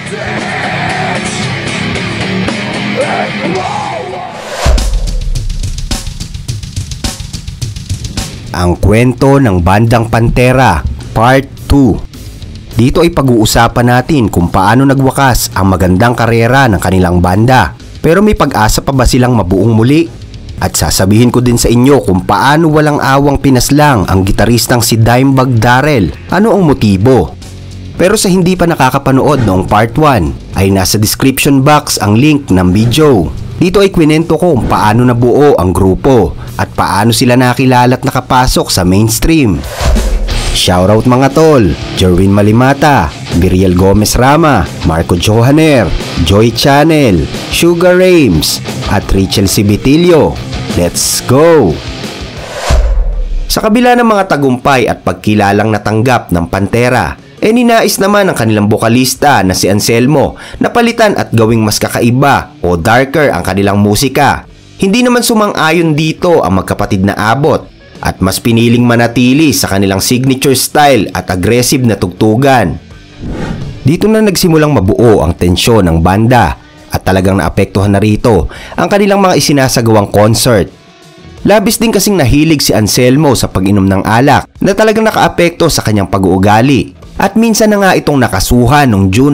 Ang kwento ng Bandang Pantera Part 2. Dito ay pag-uusapan natin kung paano nagwakas ang magandang karera ng kanilang banda. Pero may pag-asa pa ba silang mabuong muli? At sasabihin ko din sa inyo kung paano walang awang pinaslang ang gitaristang si Dimebag Darrell. Ano ang motibo? Pero sa hindi pa nakakapanood noong Part 1 ay nasa description box ang link ng video. Dito ay kwento ko kung paano nabuo ang grupo at paano sila nakilala at nakapasok sa mainstream. Shoutout mga tol, Jerwin Malimata, Biriel Gomez Rama, Marco Johaner, Joy Channel, Sugar Rames, at Rachel Cibitilio. Let's go! Sa kabila ng mga tagumpay at pagkilalang natanggap ng Pantera, ninais naman ng kanilang bokalista na si Anselmo na palitan at gawing mas kakaiba o darker ang kanilang musika. Hindi naman sumang-ayon dito ang magkapatid na Abot at mas piniling manatili sa kanilang signature style at aggressive na tugtugan. Dito na nagsimulang mabuo ang tensyon ng banda at talagang naapektuhan na rito ang kanilang mga isinasagawang concert. Labis din kasing nahilig si Anselmo sa pag-inom ng alak na talagang nakaapekto sa kanyang pag-uugali. At minsan na nga itong nakasuhan noong June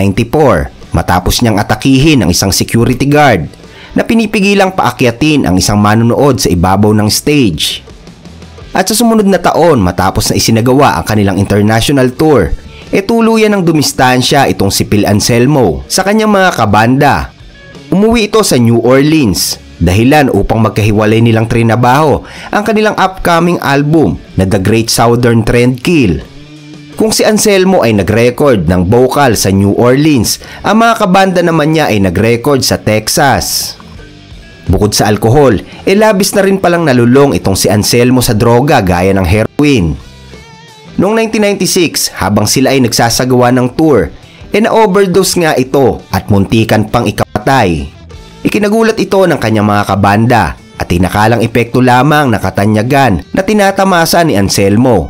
1994 matapos niyang atakihin ang isang security guard na pinipigilang paakyatin ang isang manonood sa ibabaw ng stage. At sa sumunod na taon matapos na isinagawa ang kanilang international tour, tuluyan ng dumistansya itong si Phil Anselmo sa kanyang mga kabanda. Umuwi ito sa New Orleans, dahilan upang magkahiwalay nilang trinabaho ang kanilang upcoming album na The Great Southern Trendkill. Kung si Anselmo ay nag-record ng vocal sa New Orleans, ang mga kabanda naman niya ay nag-record sa Texas. Bukod sa alkohol, labis na rin palang nalulong itong si Anselmo sa droga gaya ng heroin. Noong 1996, habang sila ay nagsasagawa ng tour, na-overdose nga ito at muntikan pang ikapatay. Ikinagulat ito ng kanyang mga kabanda at tinakalang epekto lamang na katanyagan na tinatamasa ni Anselmo.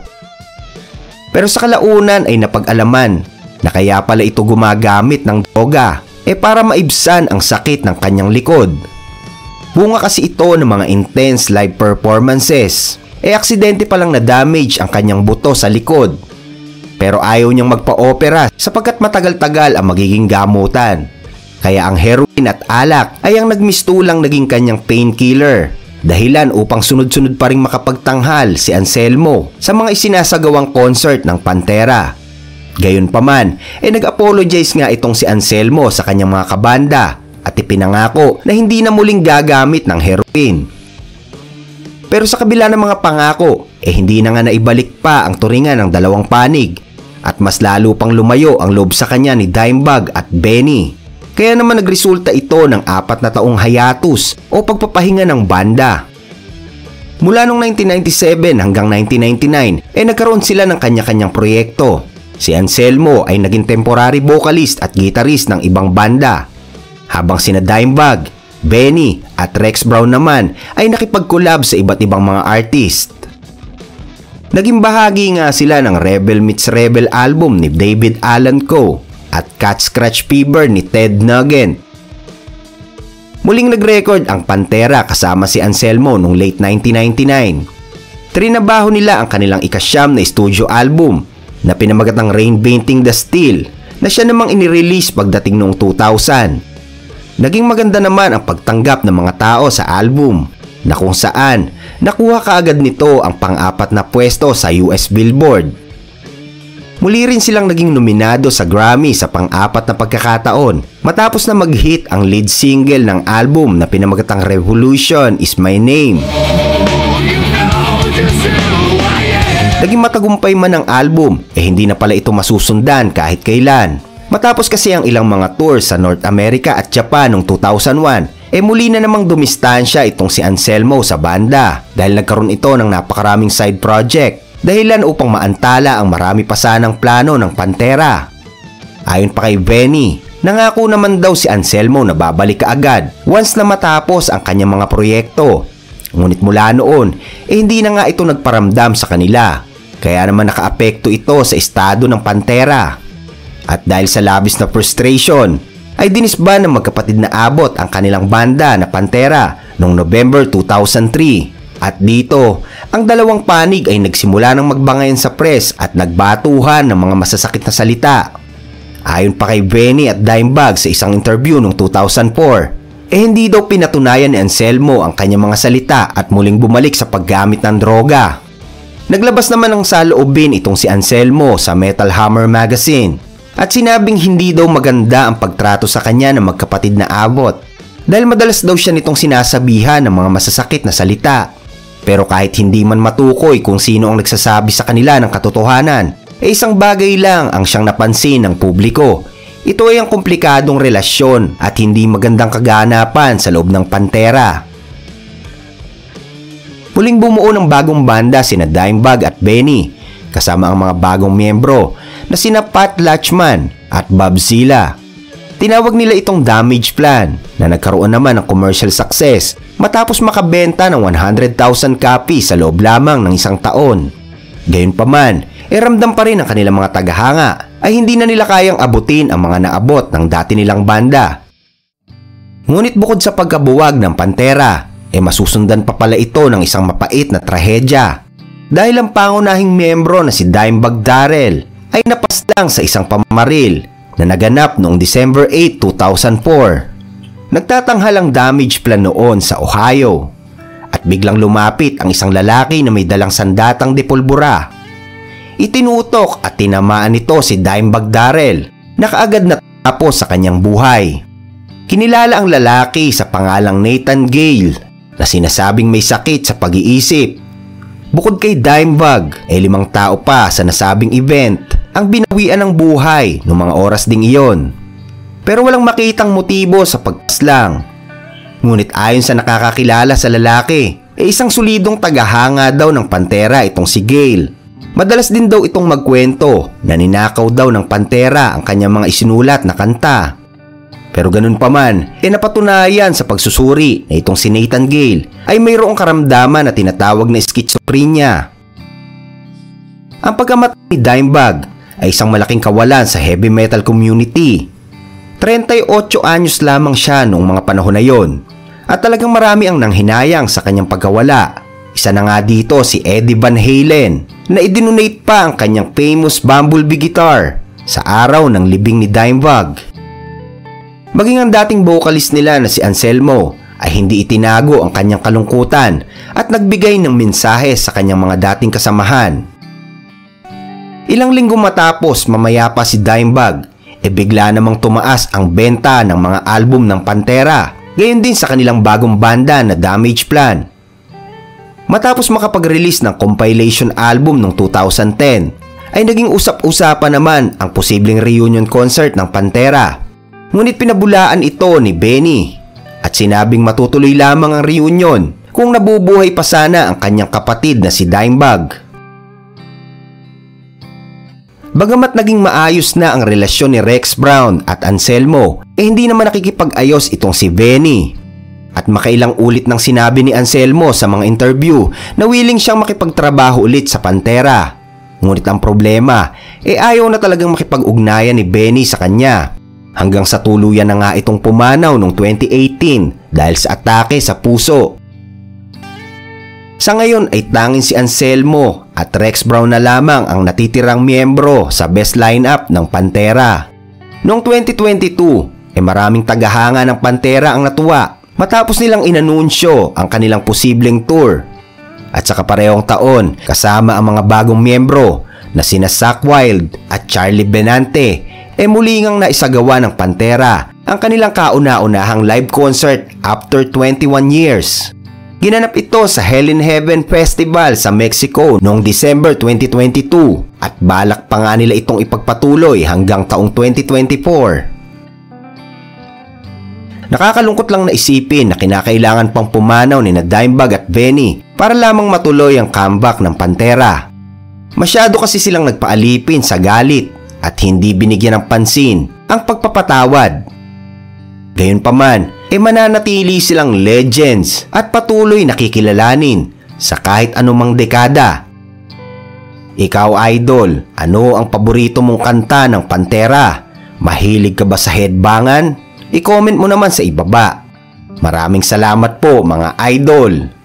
Pero sa kalaunan ay napag-alaman na kaya pala ito gumagamit ng droga para maibsan ang sakit ng kanyang likod. Bunga kasi ito ng mga intense live performances. Aksidente palang na-damage ang kanyang buto sa likod. Pero ayaw niyang magpa-opera sapagkat matagal-tagal ang magiging gamutan. Kaya ang heroin at alak ay ang nagmistulang naging kanyang painkiller. Dahilan upang sunod-sunod pa rin makapagtanghal si Anselmo sa mga isinasagawang concert ng Pantera. Gayunpaman, nag-apologize nga itong si Anselmo sa kanyang mga kabanda at ipinangako na hindi na muling gagamit ng heroin. Pero sa kabila ng mga pangako, hindi na nga naibalik pa ang turingan ng dalawang panig at mas lalo pang lumayo ang loob sa kanya ni Dimebag at Benny. Kaya naman nagresulta ito ng 4 na taong hiatus o pagpapahinga ng banda. Mula noong 1997 hanggang 1999 nagkaroon sila ng kanya-kanyang proyekto. Si Anselmo ay naging temporary vocalist at guitarist ng ibang banda, habang sina Dimebag, Benny at Rex Brown naman ay nakipag-collab sa iba't ibang mga artist. Naging bahagi nga sila ng Rebel Meets Rebel album ni David Allan Coe at Cat Scratch Fever ni Ted Nugent. Muling nag-record ang Pantera kasama si Anselmo noong late 1999. Trinabaho nila ang kanilang ika-9 na studio album na pinamagatang Rain Painting the Steel na siya namang inirelease pagdating noong 2000. Naging maganda naman ang pagtanggap ng mga tao sa album na kung saan nakuha kaagad nito ang pang-4 na pwesto sa US Billboard. Muli rin silang naging nominado sa Grammy sa pang-4 na pagkakataon matapos na mag-hit ang lead single ng album na pinamagatang Revolution Is My Name. Naging matagumpay man ang album, hindi na pala ito masusundan kahit kailan. Matapos kasi ang ilang mga tour sa North America at Japan noong 2001, muli na namang dumistansya itong si Anselmo sa banda dahil nagkaroon ito ng napakaraming side project. Dahilan upang maantala ang marami pa sanang plano ng Pantera. Ayon pa kay Benny, nangako naman daw si Anselmo na babalik kaagad once na matapos ang kanyang mga proyekto. Ngunit mula noon, hindi na nga ito nagparamdam sa kanila. Kaya naman nakaapekto ito sa estado ng Pantera. At dahil sa labis na frustration, ay dinisband ng magkapatid na Abot ang kanilang banda na Pantera noong November 2003. At dito, ang dalawang panig ay nagsimula ng magbangayan sa press at nagbatuhan ng mga masasakit na salita. Ayon pa kay Benny at Dimebag sa isang interview noong 2004, hindi daw pinatunayan ni Anselmo ang kanyang mga salita at muling bumalik sa paggamit ng droga. Naglabas naman ng saloobin itong si Anselmo sa Metal Hammer magazine at sinabing hindi daw maganda ang pagtrato sa kanya ng magkapatid na Abot dahil madalas daw siya nitong sinasabihan ng mga masasakit na salita. Pero kahit hindi man matukoy kung sino ang nagsasabi sa kanila ng katotohanan, isang bagay lang ang siyang napansin ng publiko. Ito ay ang komplikadong relasyon at hindi magandang kaganapan sa loob ng Pantera. Muling bumuo ng bagong banda sina Dimebag at Benny kasama ang mga bagong miyembro na sina Pat Lachman at Bob Zilla. Tinawag nila itong Damage Plan na nagkaroon naman ng commercial success matapos makabenta ng 100,000 copies sa loob lamang ng isang taon. Gayunpaman, ramdam pa rin ang kanilang mga tagahanga ay hindi na nila kayang abutin ang mga naabot ng dati nilang banda. Ngunit bukod sa pagkabuwag ng Pantera, masusundan pa pala ito ng isang mapait na trahedya. Dahil ang pangunahing miyembro na si Dimebag Darrell ay napaslang sa isang pamamaril na naganap noong December 8, 2004. Nagtatanghal ang Damage Plan noon sa Ohio at biglang lumapit ang isang lalaki na may dalang sandatang depulbura. Itinutok at tinamaan nito si Dimebag Darrell na kaagad natapos sa kanyang buhay. Kinilala ang lalaki sa pangalang Nathan Gale na sinasabing may sakit sa pag-iisip. Bukod kay Dimebag, 5 tao pa sa nasabing event ang binawian ng buhay noong mga oras ding iyon. Pero walang makitang motibo sa pagpaslang. Ngunit ayon sa nakakakilala sa lalaki, isang solidong tagahanga daw ng Pantera itong si Gale. Madalas din daw itong magkwento na ninakaw daw ng Pantera ang kanyang mga isinulat na kanta. Pero ganun pa man, napatunayan sa pagsusuri na itong si Nathan Gale ay mayroong karamdaman na tinatawag na schizophrenia. Ang pagkamatay ni Dimebag ay isang malaking kawalan sa heavy metal community. 38 anyos lamang siya noong mga panahon na yon at talagang marami ang nanghinayang sa kanyang pagkawala. Isa na nga dito si Eddie Van Halen na idinonate pa ang kanyang famous Bumblebee guitar sa araw ng libing ni Dimebag. Maging ang dating vocalist nila na si Anselmo ay hindi itinago ang kanyang kalungkutan at nagbigay ng mensahe sa kanyang mga dating kasamahan. Ilang linggo matapos mamayapa si Dimebag, bigla namang tumaas ang benta ng mga album ng Pantera, gayon din sa kanilang bagong banda na Damage Plan. Matapos makapag-release ng compilation album noong 2010, ay naging usap-usapan naman ang posibleng reunion concert ng Pantera. Ngunit pinabulaan ito ni Benny at sinabing matutuloy lamang ang reunion kung nabubuhay pa sana ang kanyang kapatid na si Dimebag. Bagamat naging maayos na ang relasyon ni Rex Brown at Anselmo, hindi naman nakikipag-ayos itong si Benny. At makailang ulit nang sinabi ni Anselmo sa mga interview na willing siyang makipagtrabaho ulit sa Pantera. Ngunit ang problema, ayaw na talagang makipag-ugnayan ni Benny sa kanya. Hanggang sa tuluyan na nga itong pumanaw noong 2018 dahil sa atake sa puso. Sa ngayon ay tanging si Anselmo at Rex Brown na lamang ang natitirang miyembro sa best lineup ng Pantera. Noong 2022, maraming tagahanga ng Pantera ang natuwa matapos nilang inanunsyo ang kanilang posibleng tour. At sa kaparehong taon, kasama ang mga bagong miyembro na sina Zakk Wylde at Charlie Benante, muli ngang naisagawa ng Pantera ang kanilang kauna-unahang live concert after 21 years. Ginanap ito sa Hell in Heaven Festival sa Mexico noong December 2022 at balak pa nga nila itong ipagpatuloy hanggang taong 2024. Nakakalungkot lang na isipin na kinakailangan pang pumanaw ni Dimebag at Benny para lamang matuloy ang comeback ng Pantera. Masyado kasi silang nagpaalipin sa galit at hindi binigyan ng pansin ang pagpapatawad. Gayunpaman, mananatili silang legends at patuloy nakikilalanin sa kahit anumang dekada. Ikaw idol, ano ang paborito mong kanta ng Pantera? Mahilig ka ba sa headbangan? I-comment mo naman sa ibaba. Maraming salamat po mga idol!